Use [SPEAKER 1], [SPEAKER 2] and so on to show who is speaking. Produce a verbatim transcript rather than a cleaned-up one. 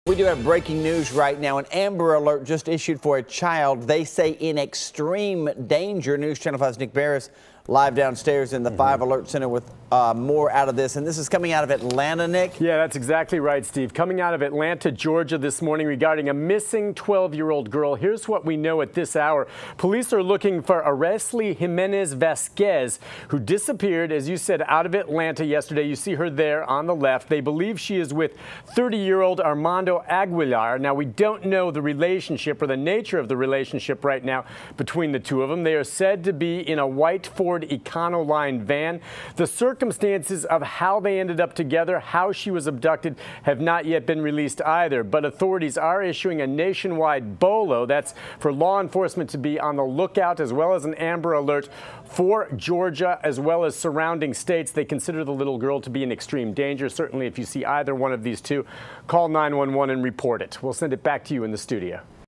[SPEAKER 1] We do have breaking news right now. An Amber Alert just issued for a child they say in extreme danger. News Channel five's Nick Barris live downstairs in the mm-hmm. five Alert Center with uh, more out of this. And this is coming out of Atlanta, Nick?
[SPEAKER 2] Yeah, that's exactly right, Steve. Coming out of Atlanta, Georgia this morning regarding a missing twelve-year-old girl. Here's what we know at this hour. Police are looking for Aracely Jimenez Vasquez, who disappeared, as you said, out of Atlanta yesterday. You see her there on the left. They believe she is with thirty-year-old Armando Aguilar. Now, we don't know the relationship or the nature of the relationship right now between the two of them. They are said to be in a white Ford Econoline van. The circumstances of how they ended up together, how she was abducted, have not yet been released either. But authorities are issuing a nationwide BOLO. That's for law enforcement to be on the lookout, as well as an Amber Alert for Georgia, as well as surrounding states. They consider the little girl to be in extreme danger. Certainly, if you see either one of these two, call nine one one and report it. We'll send it back to you in the studio.